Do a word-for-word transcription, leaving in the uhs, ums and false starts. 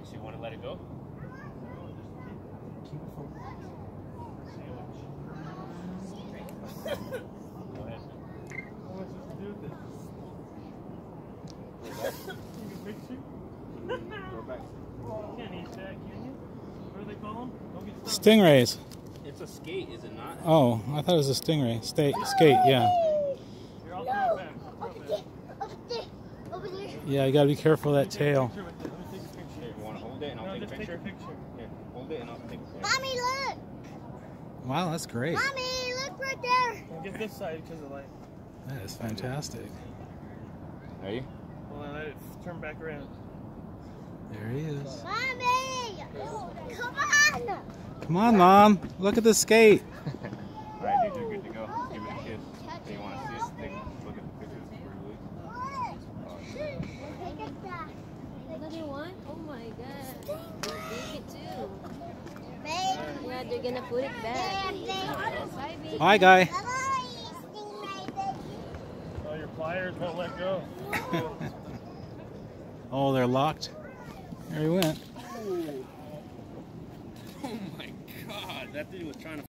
Alright, so you want to let it go? Keep it from Go ahead. What am I supposed to do with this? Take a picture? Go back. You can't eat that, can you? What do they call them? Don't get stuck. Stingrays. It's a skate, is it not? Oh, I thought it was a stingray. Stay, skate, yeah. Here, I'll throw it back. I'll throw it back. Over there. Over there. Yeah, you gotta be careful of that Take a tail. picture with it. Let me take a picture. Here, you want to hold it and I'll No, take a just picture? take a picture. Here, hold it and I'll take a picture. Mommy, look. Wow, that's great. Mommy, look right there. Well, get this side because of the light. That is fantastic. Ready? Well, then let it turn back around. There he is. Mommy, come on. Come on, Mom. Look at the skate. Alright, dude, you're good to go. Give it a kiss. Do you want to see it? Take, look at the pictures. Look at that. Another one? Oh my god. Take it too. Babe. Yeah, they're gonna put it back. Bye, baby. Hi, guy. Bye-bye, stingray baby. Oh, your pliers won't let go. Oh, they're locked. There he went. Oh my god, that thing was trying to